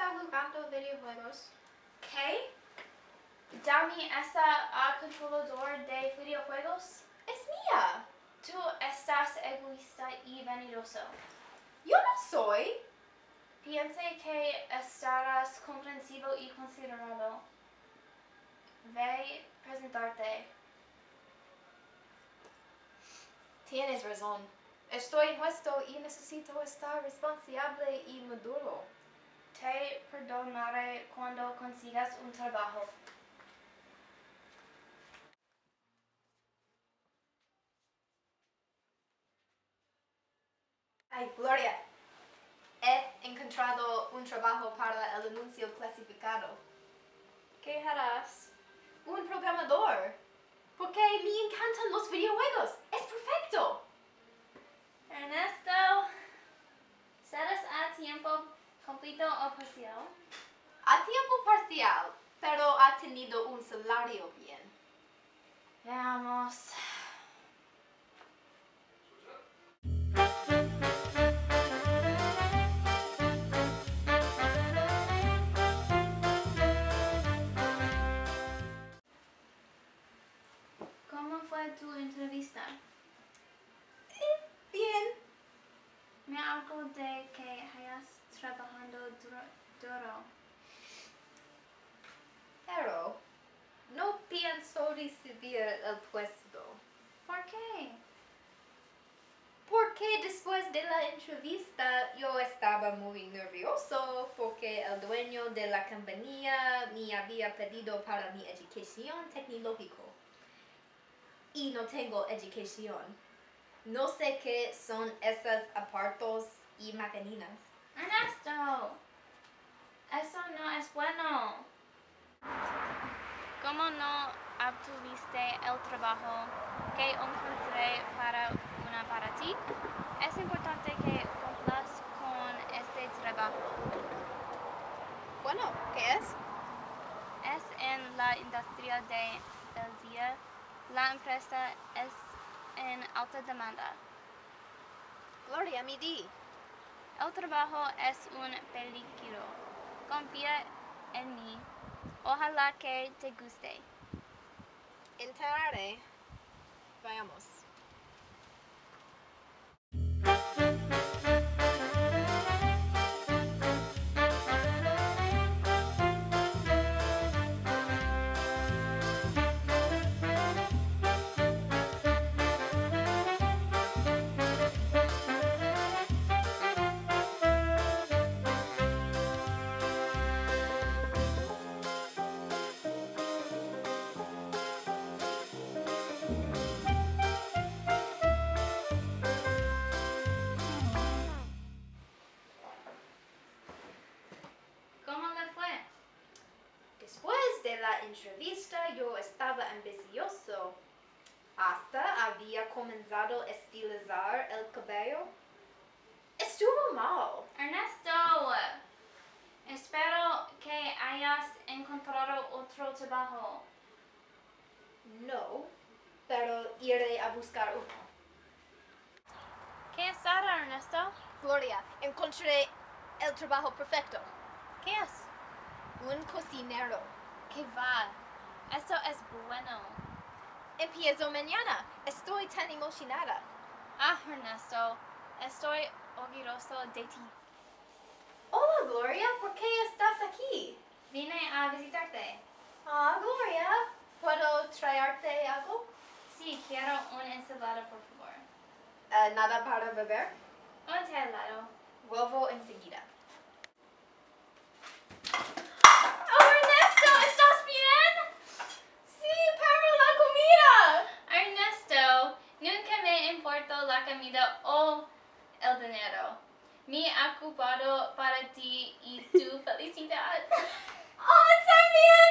está jugando videojuegos? ¿Qué? ¿Dami está al controlador de videojuegos? Es mía. Tú estás egoísta y vanidoso. Yo no soy. Piense que estarás comprensivo y considerado. Ve presentarte. Tienes razón. Estoy injusto y necesito estar responsable y maduro. Te perdonaré cuando consigas un trabajo. Ay, Gloria. He encontrado un trabajo para el anuncio clasificado. ¿Qué harás? Un programador. Porque me encantan los videojuegos. Es perfecto. Ernesto, ¿serás a tiempo completo o parcial? A tiempo parcial, pero ha tenido un salario bien. Veamos. ¿Cómo fue tu entrevista? Bien. Me algo de que hayas trabajando duro. Pero no pienso recibir el puesto. ¿Por qué? Porque después de la entrevista yo estaba muy nervioso porque el dueño de la compañía me había pedido para mi educación tecnológica. Y no tengo educación. No sé qué son esos aparatos y máquinas. Ernesto, eso no es bueno. ¿Cómo no obtuviste el trabajo que encontré para ti? Es importante que cumplas con este trabajo. Bueno, ¿qué es? Es en la industria del día. La empresa es en alta demanda. Gloria, mi di. El trabajo es un peligro. Confía en mí. Ojalá que te guste. Entraré. Vayamos. ¿Cómo le fue? Después de la entrevista yo estaba ambicioso. Hasta había comenzado a estilizar el cabello. Estuvo mal. Ernesto, espero que hayas encontrado otro trabajo. No, pero iré a buscar uno. ¿Qué es ahora, Ernesto? Gloria, encontré el trabajo perfecto. ¿Qué es? Un cocinero. ¿Qué va? Eso es bueno. Empiezo mañana. Estoy tan emocionada. Ah, Ernesto, estoy orgulloso de ti. Hola, Gloria. ¿Por qué estás aquí? Vine a visitarte. Ah, Gloria. ¿Puedo traerte algo? Sí, quiero una ensalada, por favor. ¿Nada para beber? Un té helado. Vuelvo enseguida. ¡Oh, Ernesto! ¿Estás bien? Sí, para la comida. Ernesto, nunca me importó la comida o el dinero. Me he ocupado para ti y tu felicidad. Oh, también.